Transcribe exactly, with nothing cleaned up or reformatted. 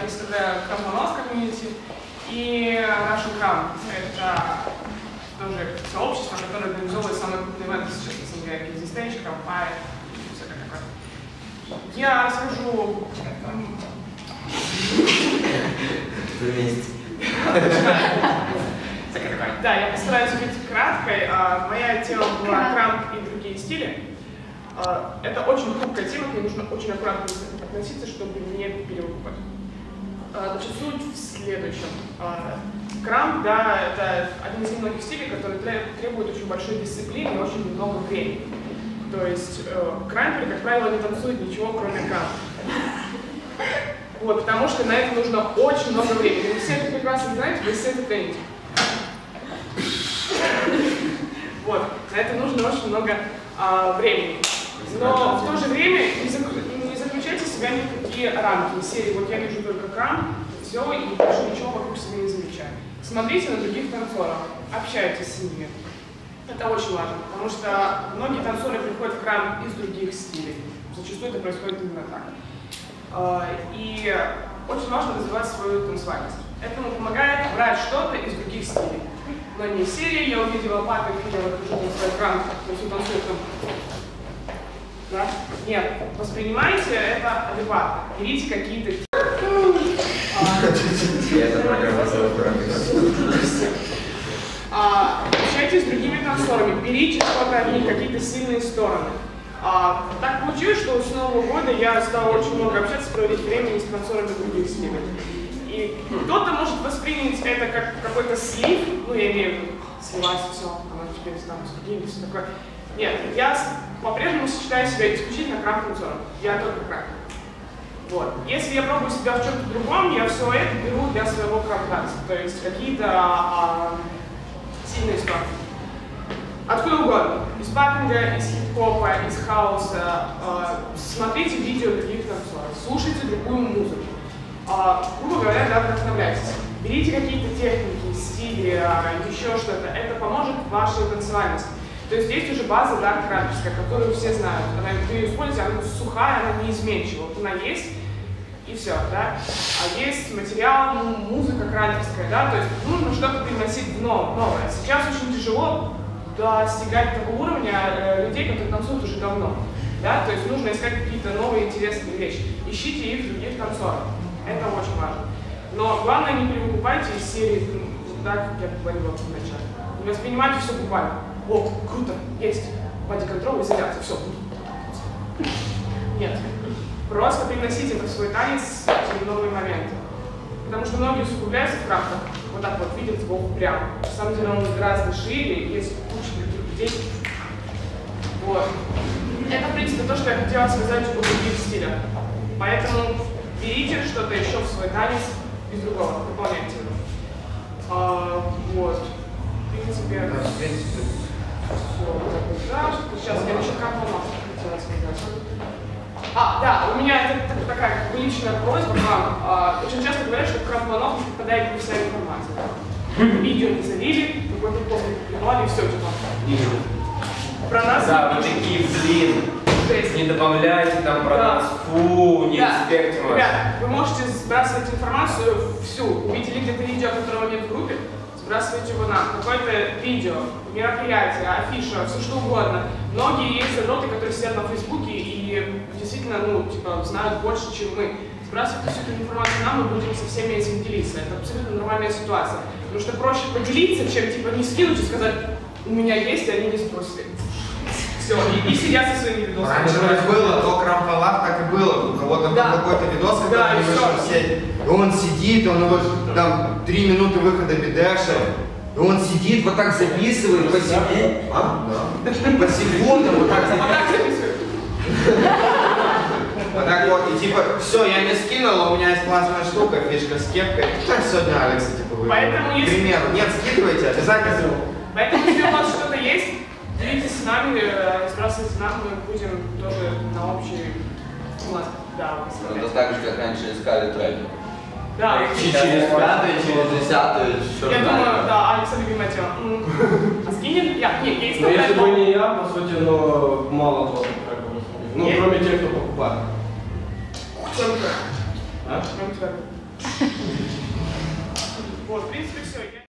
представляю Крампонос комьюнити и Russian Cram. Это тоже сообщество, которое организовывает самые крупные ивенты сейчас в СНГ, Easy Stage, Крампай и всякое такое. Я расскажу... Да, я постараюсь быть краткой. Моя тема была крамп и другие стили. Это очень хрупкая тема, к ней нужно очень аккуратно относиться, чтобы не перевыкупать. Значит, суть в следующем. Крамп, да, это один из немногих стилей, который требует очень большой дисциплины и очень много времени. То есть крамперы, как правило, не танцуют ничего, кроме крампа. Вот, потому что на это нужно очень много времени. Вы все это прекрасно знаете, вы все это трените. Вот, на это нужно очень много а, времени. Но в то же время не, зак... не заключайте себя ни в какие рамки. Из серии, вот я вижу только крам, все, и больше ничего вокруг себя не замечаю. Смотрите на других танцоров, общайтесь с ними. Это очень важно, потому что многие танцоры приходят в крам из других стилей. Зачастую это происходит именно так. И очень важно развивать свою танцевальность. Этому помогает брать что-то из других стилей. Но не в серии я увидела папы, я выхожу на свой кран, то есть танцует там. Да? Нет, воспринимайте это адекватно. Берите какие-то... Общайтесь с другими танцорами, берите что-то от них, какие-то сильные стороны. А, так получилось, что с Нового года я стала очень много общаться, проводить времени с танцорами других стилей. И кто-то может воспринять это как какой-то слив, ну я имею в виду, сливать все, она теперь там с другими, все такое. Нет, я по-прежнему сочетаю себя исключительно крам-танцором, я только крам. Вот. Если я пробую себя в чем-то другом, я все это беру для своего крам-танца, то есть какие-то а, сильные стороны. Откуда угодно. Из паппинга, из хип-хопа, из хаоса. Э, смотрите видео других танцоров, слушайте другую музыку. Э, грубо говоря, да, вдохновляйтесь. Берите какие-то техники, стили, э, еще что-то. Это поможет вашей танцевальности. То есть есть уже база дарк-рамперская, которую все знают. Она, вы ее используете, она сухая, она неизменчива. Вот она есть, и все, да. А есть материал, ну, музыка крамперская, да, то есть нужно что-то приносить в новое. Сейчас очень тяжело достигать того уровня э, людей, которые танцуют уже давно. Да? То есть нужно искать какие-то новые интересные вещи. Ищите их в других танцорах. Это очень важно. Но главное, не перевыкупайте из серии, да, как я говорила в начале. Не воспринимайте все буквально. О, круто, есть. Боди-контрол, изоляция, все. Нет. Просто приносите это в свой танец в новые моменты. Потому что многие усугубляются в крамках, вот так вот видят сбоку прямо. На самом деле он гораздо шире, есть куча других людей. Вот. Это, в принципе, то, что я хотела сказать о других стилях. Поэтому берите что-то еще в свой танец из другого, дополняйте его. А, вот. В принципе, все. Да, сейчас я еще Крампонос хотела сказать. А, да, у меня это, это такая как бы личная просьба к вам. А, очень часто говорят, что в Крампонос не попадает не вся информация. Видео не залили, какой-то пост не принимали, и все, типа. Про нас да, вы такие, блин, жесть. Не добавляйте там про да. нас, фу, не да. экспертим. Ребята, вы можете сбрасывать информацию всю. Увидели где-то видео, которого нет в группе, сбрасывайте его нам. Какое-то видео, мероприятие, афиша, все что угодно. Многие есть задроты, которые сидят на Фейсбуке и действительно, ну, типа, знают больше, чем мы. Сбрасывайте всю эту информацию нам, мы будем со всеми этим делиться. Это абсолютно нормальная ситуация. Потому что проще поделиться, чем, типа, не скинуть и сказать, у меня есть, и они не спросили. Все, и, и сидят со своими видосами. Раньше было, до Крампола так и было. У кого-то да. был какой-то видос, который да, не вышел в сеть. И он сидит, он его там три минуты выхода бедеша. И он сидит, вот так записывает по секундам. А? Да. По секундам вот так записывает. Вот так вот, и типа, все, я не скинула, у меня есть классная штука, фишка с кепкой. Так сегодня Алекса типа вы. Поэтому К примеру, нет, скидывайте, обязательно. Поэтому, если у вас что-то есть, делитесь с нами, сбрасывайте нам, мы будем тоже на общий класс. Да, это так же, как раньше искали треки. Да, через пятый, через десятый, я думаю, да, Алекса любимая тема. А скинем? Я, нет, я ну, если бы не я, по сути, но мало классных треков. Ну, кроме тех, кто покупает. Кроме треков. А? Кроме треков. Вот, в принципе, все.